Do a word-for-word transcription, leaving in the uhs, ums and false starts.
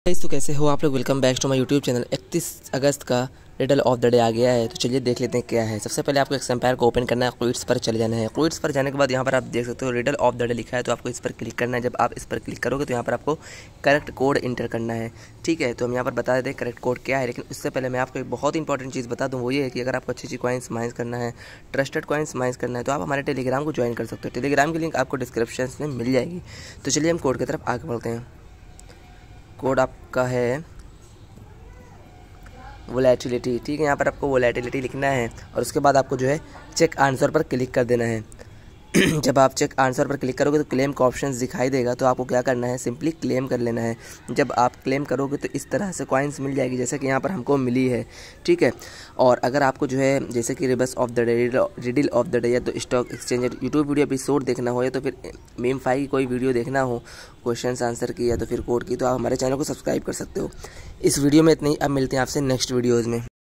Guys, तो कैसे हो आप लोग। Welcome back to my YouTube channel. इकतीस अगस्त का रिडल ऑफ द डे आ गया है, तो चलिए देख लेते हैं क्या है। सबसे पहले आपको एक्सम्पायर को ओपन करना है, क्विट्स पर चले जाना है। क्विट्स पर जाने के बाद यहाँ पर आप देख सकते हो रिडल ऑफ द डे लिखा है, तो आपको इस पर क्लिक करना है। जब आप इस पर क्लिक करोगे तो यहाँ पर आपको करेक्ट कोड इंटर करना है। ठीक है, तो हम यहाँ पर बता देते हैं करेक्ट कोड क्या है। लेकिन उससे पहले मैं आपको एक बहुत इंपॉर्टेंट चीज़ बता दूँ, वो ये है कि अगर आपको अच्छी अच्छी कॉइन्स माइंस करना है, ट्रस्टेड कॉइन्स माइंस करना है, तो आप हमारे टेलीग्राम को ज्वाइन कर सकते हो। टेलीग्राम की लिंक आपको डिस्क्रिप्शन में मिल जाएगी। तो चलिए हम कोड की तरफ आगे बढ़ते हैं। कोड आपका है वोलेटिलिटी। ठीक है, यहाँ पर आपको वोलेटिलिटी लिखना है और उसके बाद आपको जो है चेक आंसर पर क्लिक कर देना है। जब आप चेक आंसर पर क्लिक करोगे तो क्लेम का ऑप्शन दिखाई देगा, तो आपको क्या करना है, सिंपली क्लेम कर लेना है। जब आप क्लेम करोगे तो इस तरह से कॉइन्स मिल जाएगी जैसे कि यहाँ पर हमको मिली है। ठीक है, और अगर आपको जो है जैसे कि rebus of the day, riddle of the day, या तो stock exchange YouTube video episode देखना हो, या तो फिर मीम फाई की कोई वीडियो देखना हो क्वेश्चन आंसर की, या तो फिर कोड की, तो आप हमारे चैनल को सब्सक्राइब कर सकते हो। इस वीडियो में इतना ही, अब मिलते हैं आपसे नेक्स्ट वीडियोज़ में।